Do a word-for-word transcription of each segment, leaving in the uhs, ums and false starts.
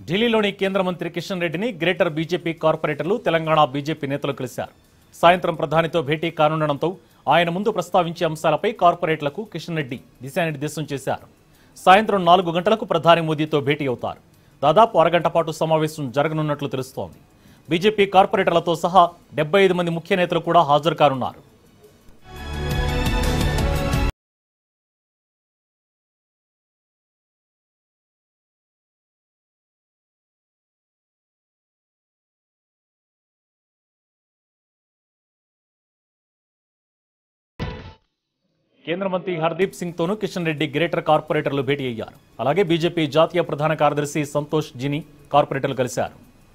ఢిల్లీలోని కేంద్ర మంత్రి కిషన్ రెడ్డిని గ్రేటర్ బీజేపీ కార్పొరేటర్లు తెలంగాణ బీజేపీ నేతలు కలిశారు. సాయంత్రం ప్రధానితో భేటీ కానుండడంతో ఆయన ముందు ప్రస్తావించే అంశాలపై కార్పొరేట్లకు కిషన్ రెడ్డి దిశానిర్దేశం చేశారు. సాయంత్రం నాలుగు గంటలకు ప్రధాని మోదీతో భేటీ అవుతారు. దాదాపు అరగంట పాటు సమావేశం జరగనున్నట్లు తెలుస్తోంది. బీజేపీ కార్పొరేటర్లతో సహా డెబ్బై ఐదు మంది ముఖ్య నేతలు కూడా హాజరు కానున్నారు. కేంద్ర మంత్రి హర్దీప్ సింగ్ తోనూ కిషన్ రెడ్డి గ్రేటర్ కార్పొరేటర్లు భేటీ అయ్యారు. అలాగే బీజేపీ జాతీయ ప్రధాన కార్యదర్శి సంతోష్ జిని కార్పొరేటర్లు కలిశారు.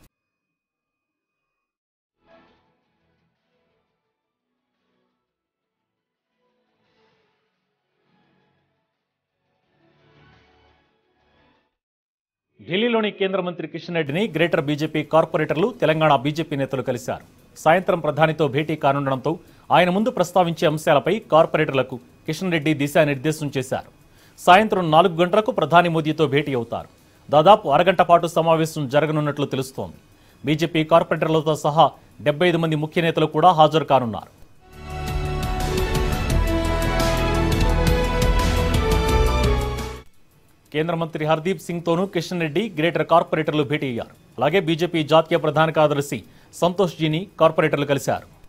ఢిల్లీలోని కేంద్ర మంత్రి కిషన్ రెడ్డిని గ్రేటర్ బీజేపీ కార్పొరేటర్లు తెలంగాణ బీజేపీ నేతలు కలిశారు. సాయంత్రం ప్రధానితో భేటీ కానుండడంతో ఆయన ముందు ప్రస్తావించే అంశాలపై కార్పొరేటర్లకు కిషన్ రెడ్డి దిశానిర్దేశం చేశారు. సాయంత్రం నాలుగు గంటలకు ప్రధాని మోదీతో భేటీ అవుతారు. దాదాపు అరగంట పాటు సమావేశం జరగనున్నట్లు తెలుస్తోంది. బీజేపీ కార్పొరేటర్లతో సహా డెబ్బై ఐదు మంది ముఖ్య నేతలు కూడా హాజరు కానున్నారు. కేంద్ర మంత్రి హర్దీప్ సింగ్ తోనూ కిషన్ రెడ్డి గ్రేటర్ కార్పొరేటర్లు భేటీ అయ్యారు. అలాగే బీజేపీ జాతీయ ప్రధాన కార్యదర్శి సంతోష్ జిని కార్పొరేటర్లు కలిశారు.